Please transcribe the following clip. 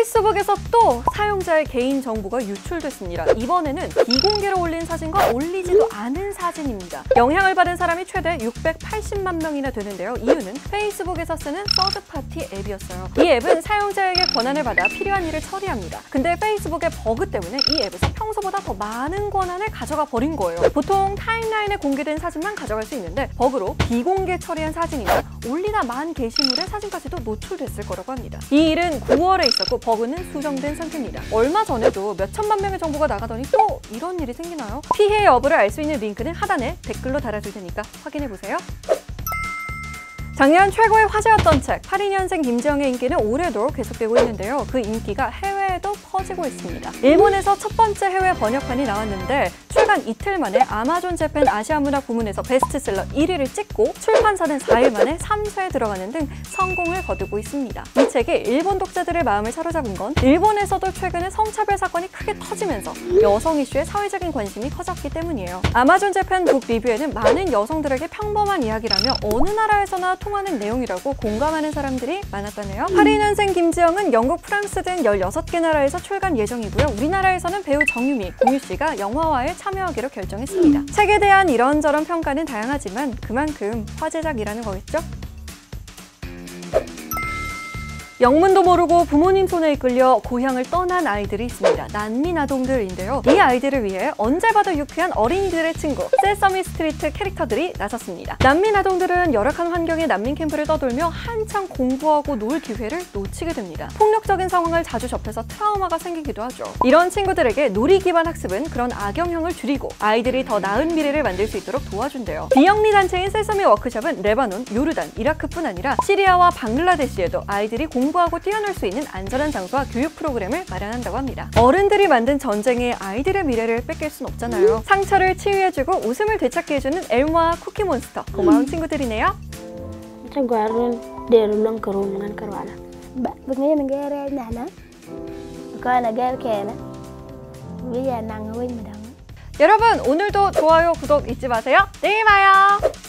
페이스북에서 또 사용자의 개인 정보가 유출됐습니다. 이번에는 비공개로 올린 사진과 올리지도 않은 사진입니다. 영향을 받은 사람이 최대 680만 명이나 되는데요. 이유는 페이스북에서 쓰는 서드파티 앱이었어요. 이 앱은 사용자에게 권한을 받아 필요한 일을 처리합니다. 근데 페이스북의 버그 때문에 이 앱에서 평소보다 더 많은 권한을 가져가 버린 거예요. 보통 타임라인에 공개된 사진만 가져갈 수 있는데 버그로 비공개 처리한 사진이나 올리다 만 게시물의 사진까지도 노출됐을 거라고 합니다. 이 일은 9월에 있었고 버그는 수정된 상태입니다. 얼마 전에도 몇 천만 명의 정보가 나가더니 또 이런 일이 생기나요? 피해 여부를 알 수 있는 링크는 하단에 댓글로 달아줄 테니까 확인해보세요. 작년 최고의 화제였던 책 82년생 김지영의 인기는 올해도 계속되고 있는데요. 그 인기가 해외에도 퍼지고 있습니다. 일본에서 첫 번째 해외 번역판이 나왔는데 출간 이틀 만에 아마존 재팬 아시아 문학 부문에서 베스트셀러 1위를 찍고 출판사는 4일 만에 3쇄에 들어가는 등 성공을 거두고 있습니다. 이 책이 일본 독자들의 마음을 사로잡은 건 일본에서도 최근에 성차별 사건이 크게 터지면서 여성 이슈에 사회적인 관심이 커졌기 때문이에요. 아마존 재팬 북 리뷰에는 많은 여성들에게 평범한 이야기라며 어느 나라에서나 통하는 내용이라고 공감하는 사람들이 많았다네요. 82년생 김지영은 영국, 프랑스 등 16개 나라에서 출간 예정이고요. 우리나라에서는 배우 정유미, 공유씨가 영화화에 참여하기로 결정했습니다. 책에 대한 이런저런 평가는 다양하지만 그만큼 화제작이라는 거겠죠? 영문도 모르고 부모님 손에 이끌려 고향을 떠난 아이들이 있습니다. 난민 아동들인데요. 이 아이들을 위해 언제 봐도 유쾌한 어린이들의 친구 세서미 스트리트 캐릭터들이 나섰습니다. 난민 아동들은 열악한 환경의 난민 캠프를 떠돌며 한창 공부하고 놀 기회를 놓치게 됩니다. 폭력적인 상황을 자주 접해서 트라우마가 생기기도 하죠. 이런 친구들에게 놀이 기반 학습은 그런 악영향을 줄이고 아이들이 더 나은 미래를 만들 수 있도록 도와준대요. 비영리 단체인 세서미 워크숍은 레바논, 요르단, 이라크뿐 아니라 시리아와 방글라데시에도 아이들이 공부하고 뛰어놀 수 있는 안전한 장소와 교육 프로그램을 마련한다고 합니다. 어른들이 만든 전쟁에 아이들의 미래를 뺏길 순 없잖아요. 상처를 치유해주고 웃음을 되찾게 해주는 엘모와 쿠키몬스터, 고마운 친구들이네요. 여러분 오늘도 좋아요, 구독 잊지 마세요. 내일 봐요.